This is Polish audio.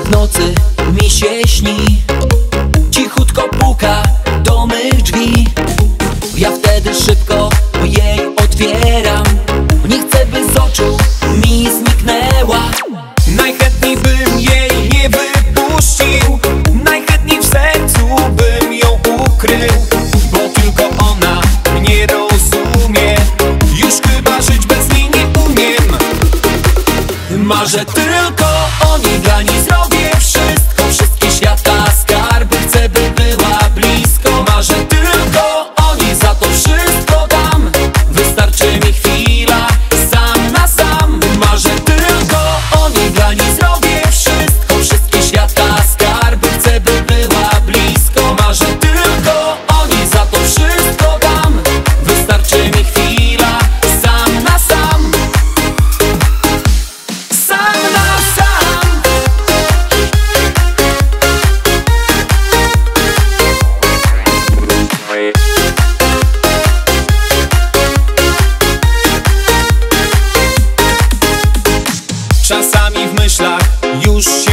w nocy mi się śni, cichutko puka do mych drzwi. Ja wtedy szybko jej otwieram, nie chcę, by z oczu mi zniknęła. Najchętniej bym jej nie wypuścił, najchętniej w sercu bym ją ukrył, bo tylko ona mnie rozumie. Już chyba żyć bez niej nie umiem. Marzę tylko o niej, dla niej zrobię wszystko, wszystkie świata skarby, chcę, by była blisko. Marzę tylko o niej, za to wszystko dam, wystarczy mi chwila sam na sam. Marzę tylko o niej, dla niej zrobię wszystko, wszystkie świata skarby, chcę, by była blisko. Marzę tylko o niej, za to wszystko dam, wystarczy mi chwila sam na sam. Czasami w myślach już się